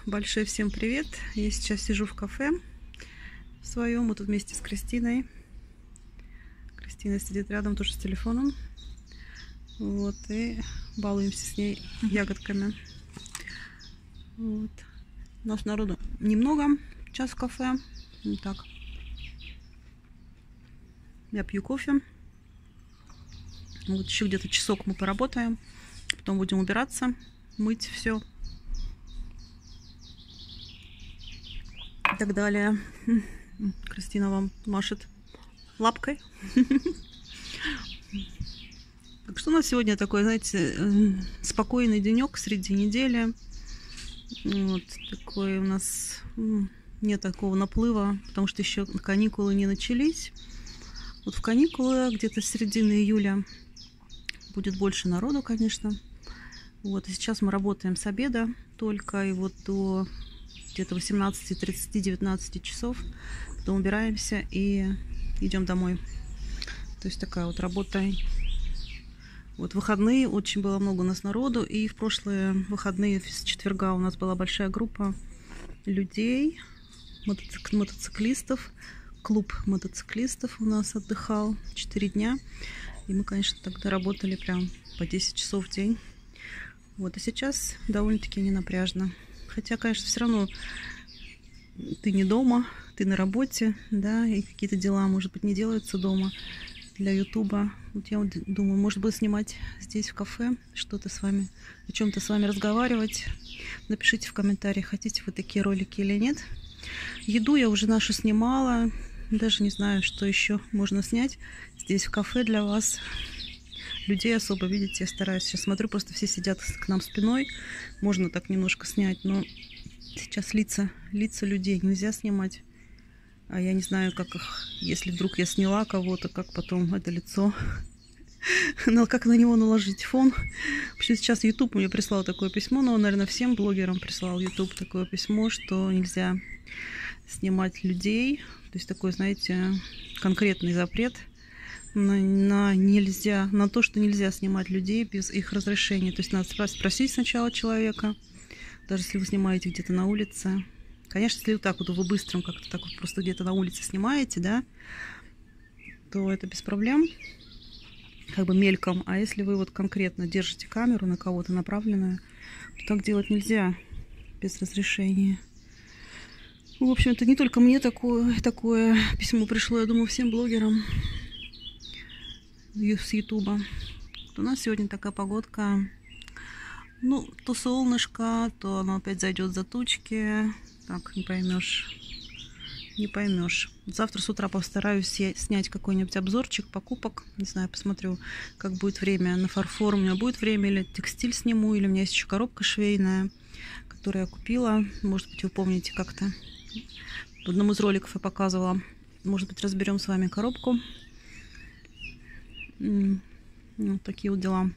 большой всем привет! Я сейчас сижу в кафе в своем, мы тут вместе с Кристиной. Кристина сидит рядом тоже с телефоном. Вот, и балуемся с ней ягодками. Вот. У нас народу немного сейчас в кафе. Вот так. Я пью кофе. Вот еще где-то часок мы поработаем. Потом будем убираться, мыть все. И так далее. Кристина вам машет лапкой. Так что у нас сегодня такой, знаете, спокойный денек среди недели. Вот такой у нас нет такого наплыва, потому что еще каникулы не начались. Вот в каникулы где-то с середины июля будет больше народу, конечно. Вот, и сейчас мы работаем с обеда только, и вот до где-то 18:30-19 часов. Потом убираемся и идем домой. То есть такая вот работа. Вот выходные очень было много у нас народу, и в прошлые выходные с четверга у нас была большая группа людей, мотоциклистов. Клуб мотоциклистов у нас отдыхал 4 дня. И мы, конечно, тогда работали прям по 10 часов в день. Вот, и сейчас довольно-таки не напряжно. Хотя, конечно, все равно ты не дома, ты на работе, да, и какие-то дела, может быть, не делаются дома для ютуба. Вот я вот думаю, может быть, снимать здесь в кафе, что-то с вами, о чем-то с вами разговаривать. Напишите в комментариях, хотите вы такие ролики или нет. Еду я уже нашу снимала, даже не знаю, что еще можно снять здесь в кафе для вас. Людей особо, видите, я стараюсь. Сейчас смотрю, просто все сидят к нам спиной. Можно так немножко снять, но сейчас лица людей нельзя снимать. А я не знаю, как их, если вдруг я сняла кого-то, как потом это лицо, как на него наложить фон. Вообще сейчас YouTube мне прислал такое письмо, но, наверное, всем блогерам прислал YouTube такое письмо, что нельзя снимать людей. То есть такой, знаете, конкретный запрет на то, что нельзя снимать людей без их разрешения. То есть надо спросить сначала человека, даже если вы снимаете где-то на улице. Конечно, если вот так вот вы быстрым как-то так вот просто где-то на улице снимаете, да, то это без проблем, как бы мельком. А если вы вот конкретно держите камеру на кого-то направленную, то так делать нельзя без разрешения. В общем, это не только мне такое письмо пришло, я думаю, всем блогерам с ютуба. У нас сегодня такая погодка, ну, то солнышко, то оно опять зайдет за тучки. Так, не поймешь. Завтра с утра постараюсь снять какой-нибудь обзорчик покупок. Не знаю, посмотрю, как будет время. На фарфор у меня будет время, или текстиль сниму, или у меня есть еще коробка швейная, которую я купила. Может быть, вы помните как-то. В одном из роликов я показывала. Может быть, разберем с вами коробку. Вот такие вот дела.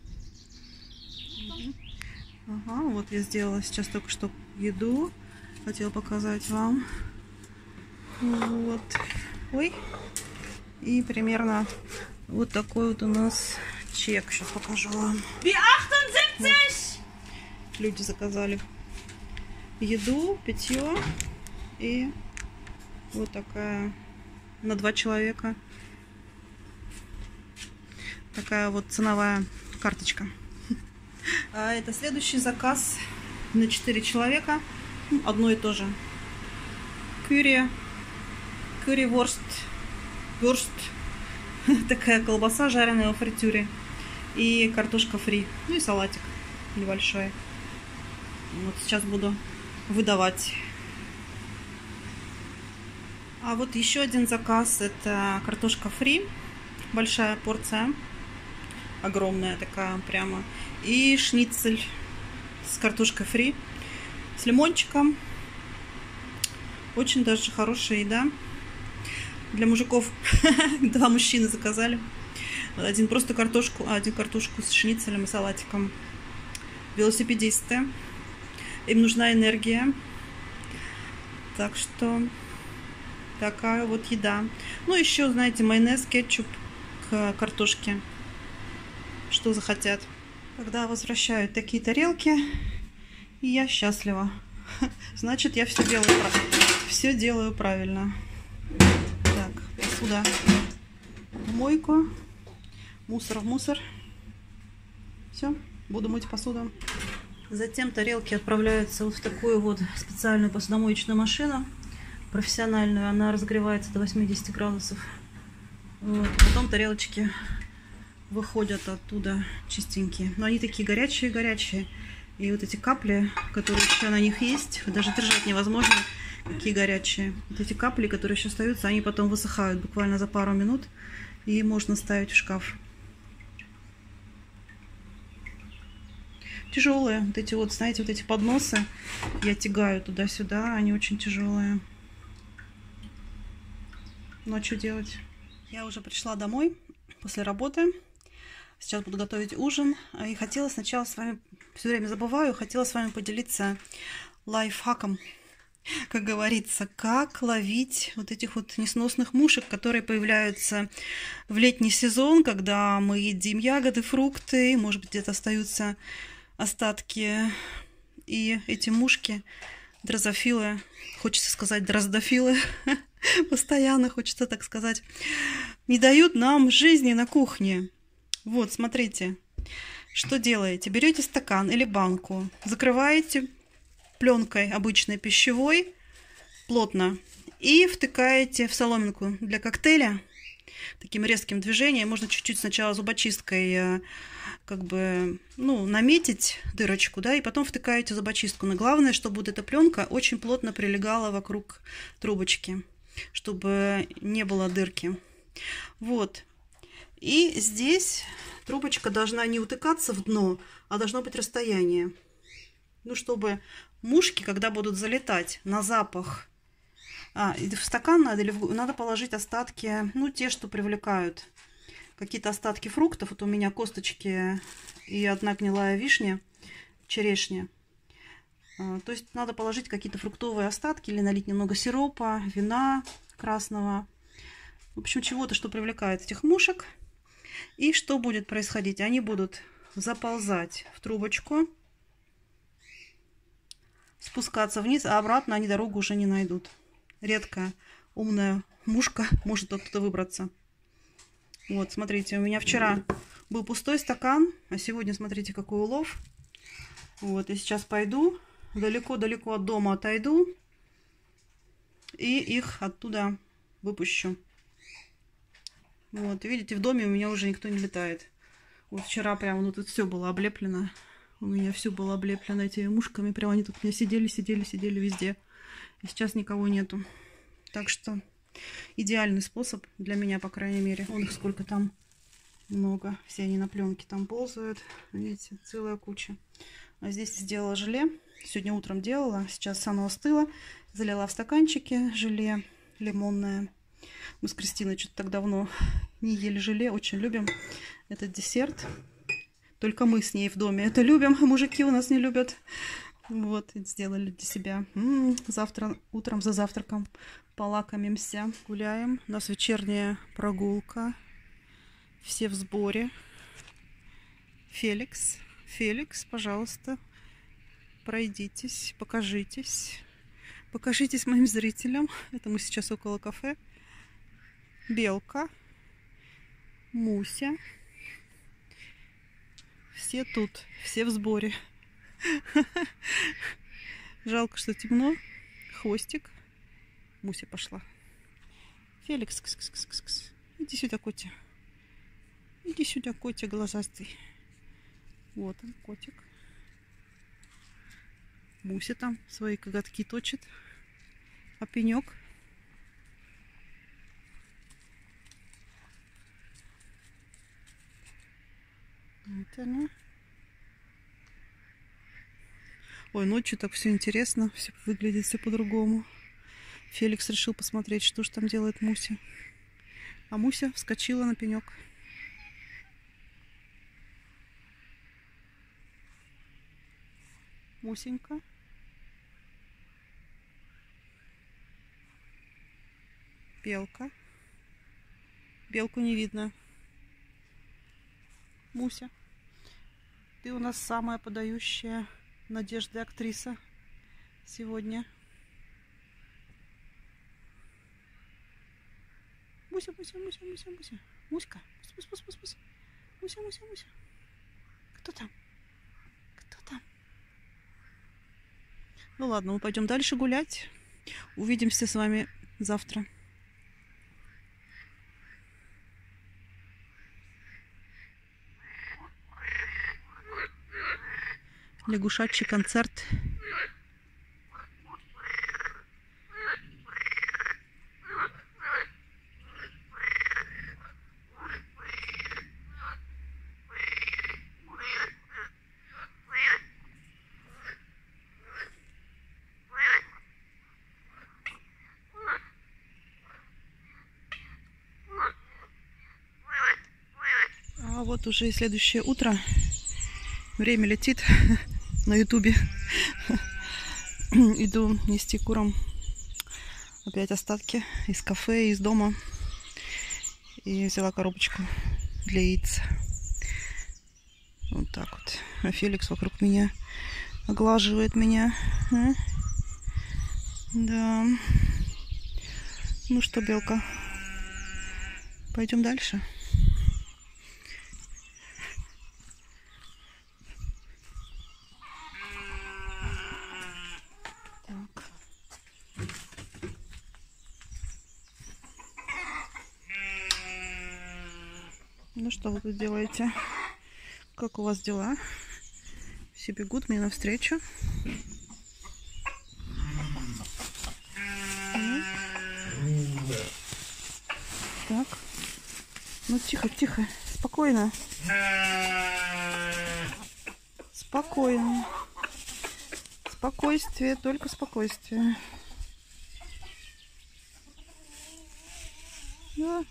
Ага, вот я сделала сейчас только что еду. Хотела показать вам. Вот. Ой. И примерно вот такой вот у нас чек. Сейчас покажу вам. Вот. Люди заказали еду, питье. И вот такая на 2 человека. Такая вот ценовая карточка. А это следующий заказ на 4 человека. Одно и то же. Кюри-ворст. Такая колбаса жареная во фритюре. И картошка фри. Ну и салатик небольшой. Вот сейчас буду выдавать. А вот еще один заказ. Это картошка фри. Большая порция. Огромная такая прямо. И шницель с картошкой фри. С лимончиком. Очень даже хорошая еда. Для мужиков 2 мужчины заказали. Один просто картошку, а один картошку с шницелем и салатиком. Велосипедисты. Им нужна энергия. Так что такая вот еда. Ну, еще, знаете, майонез, кетчуп к картошке. Что захотят. Когда возвращают такие тарелки, и я счастлива. Значит, я все делаю правильно. Так, посуда в мойку, мусор в мусор. Все, буду мыть посуду. Затем тарелки отправляются вот в такую вот специальную посудомоечную машину, профессиональную. Она разогревается до 80 градусов. Вот. Потом тарелочки выходят оттуда чистенькие. Но они такие горячие-горячие. И вот эти капли, которые еще на них есть, даже держать невозможно, какие горячие. Вот эти капли, которые еще остаются, они потом высыхают буквально за пару минут. И можно ставить в шкаф. Тяжелые. Вот эти вот, знаете, вот эти подносы я тягаю туда-сюда. Они очень тяжелые. Ну а что делать? Я уже пришла домой после работы. Сейчас буду готовить ужин. И хотела сначала с вами, все время забываю, хотела с вами поделиться лайфхаком, как говорится, как ловить вот этих вот несносных мушек, которые появляются в летний сезон, когда мы едим ягоды, фрукты, может быть, где-то остаются остатки. И эти мушки, дрозофилы, хочется сказать дроздофилы, постоянно хочется так сказать, не дают нам жизни на кухне. Вот, смотрите, что делаете. Берете стакан или банку, закрываете пленкой обычной пищевой плотно и втыкаете в соломинку для коктейля таким резким движением. Можно чуть-чуть сначала зубочисткой как бы, ну, наметить дырочку, да, и потом втыкаете зубочистку. Но главное, чтобы вот эта пленка очень плотно прилегала вокруг трубочки, чтобы не было дырки. Вот. И здесь трубочка должна не утыкаться в дно, а должно быть расстояние. Ну, чтобы мушки, когда будут залетать на запах, в стакан надо положить остатки, ну, те, что привлекают. Какие-то остатки фруктов. Вот у меня косточки и одна гнилая вишня, черешня. То есть надо положить какие-то фруктовые остатки или налить немного сиропа, вина красного. В общем, чего-то, что привлекает этих мушек. И что будет происходить? Они будут заползать в трубочку, спускаться вниз, а обратно они дорогу уже не найдут. Редкая умная мушка может оттуда выбраться. Вот, смотрите, у меня вчера был пустой стакан, а сегодня, смотрите, какой улов. Вот, я сейчас пойду, далеко-далеко от дома отойду и их оттуда выпущу. Вот, видите, в доме у меня уже никто не летает. Вот вчера прямо, ну, тут все было облеплено. У меня все было облеплено этими мушками. Прямо они тут у меня сидели везде. И сейчас никого нету. Так что идеальный способ для меня, по крайней мере. Вон их сколько там много. Все они на пленке там ползают. Видите, целая куча. А здесь сделала желе. Сегодня утром делала. Сейчас оно остыло. Залила в стаканчики желе лимонное. Мы с Кристиной что-то так давно не ели желе. Очень любим этот десерт. Только мы с ней в доме это любим. А мужики у нас не любят. Вот, сделали для себя. Завтра утром за завтраком полакомимся. Гуляем. У нас вечерняя прогулка. Все в сборе. Феликс, пожалуйста, пройдитесь, покажитесь. Покажитесь моим зрителям. Это мы сейчас около кафе. Белка, Муся. Все тут, все в сборе. Жалко, что темно. Хвостик. Муся пошла. Феликс, иди сюда, котя. Иди сюда, котя глазастый. Вот он, котик. Муся там свои коготки точит. А пенек? Вот она. Ой, ночью так все интересно. Все выглядит все по-другому. Феликс решил посмотреть, что же там делает Муся. А Муся вскочила на пенек. Мусенька. Белка. Белку не видно. Муся, ты у нас самая подающая надежды актриса сегодня. Муся, Муся, Муся, Муся, Муся. Муська. Муся, Муся, Муся, Муся. Кто там? Кто там? Ну ладно, мы пойдем дальше гулять. Увидимся с вами завтра. Лягушачий концерт. А вот уже и следующее утро. Время летит на ютубе. Иду нести курам опять остатки из кафе, из дома. И взяла коробочку для яиц. Вот так вот. А Феликс вокруг меня оглаживает меня. Да. Ну что, белка, пойдем дальше. Так. Ну что вы тут делаете? Как у вас дела? Все бегут мне навстречу. Так. Ну тихо, тихо. Спокойно. Спокойно. Спокойствие, только спокойствие. Да.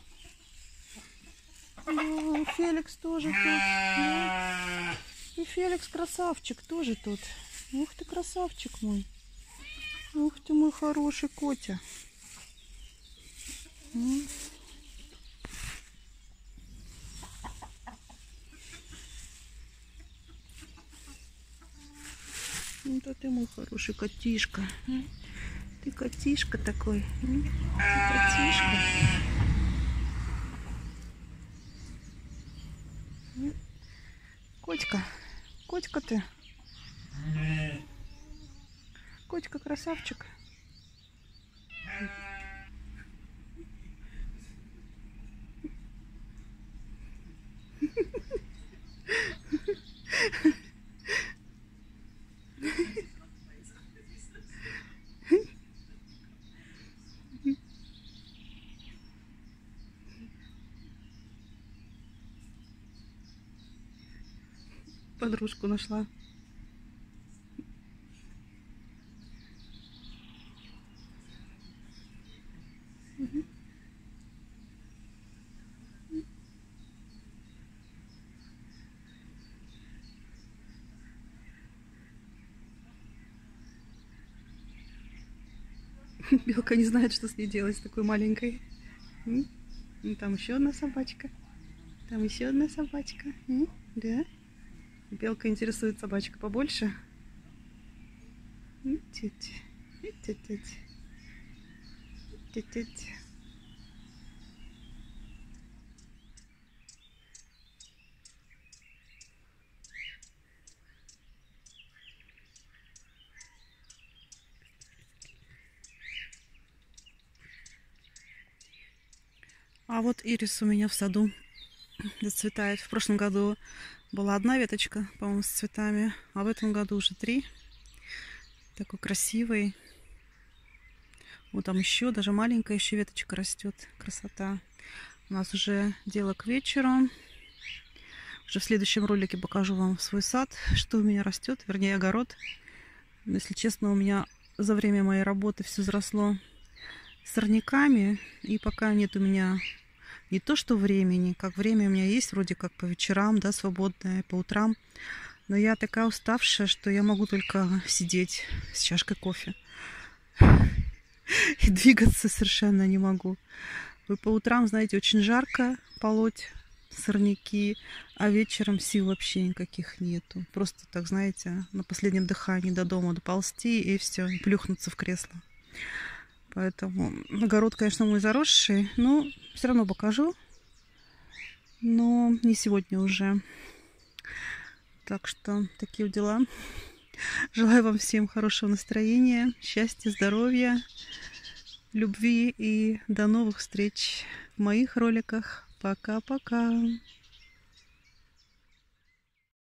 Да, Феликс тоже тут. Да. И Феликс красавчик тоже тут. Ух ты, красавчик мой. Ух ты, мой хороший котя. Это ты мой хороший котишка. Ты котишка такой. Ты котишка. Котька. Котька ты. Котька красавчик. Подружку нашла. Белка не знает, что с ней делать, с такой маленькой. Там еще одна собачка. Там еще одна собачка. Да? Белка интересует собачка побольше. А вот ирис у меня в саду зацветает. В прошлом году была одна веточка, по-моему, с цветами, а в этом году уже 3. Такой красивый. Вот там еще, даже маленькая еще веточка растет. Красота. У нас уже дело к вечеру. Уже в следующем ролике покажу вам свой сад, что у меня растет, вернее огород. Но, если честно, у меня за время моей работы все заросло сорняками, и пока нет у меня не то что времени, как время у меня есть вроде как по вечерам, да, свободное, по утрам, но я такая уставшая, что я могу только сидеть с чашкой кофе и двигаться совершенно не могу. Вы по утрам, знаете, очень жарко полоть, сорняки, а вечером сил вообще никаких нету. Просто так, знаете, на последнем дыхании до дома доползти и все, и плюхнуться в кресло. Поэтому огород, конечно, мой заросший, но все равно покажу. Но не сегодня уже. Так что такие дела. Желаю вам всем хорошего настроения, счастья, здоровья, любви и до новых встреч в моих роликах. Пока-пока.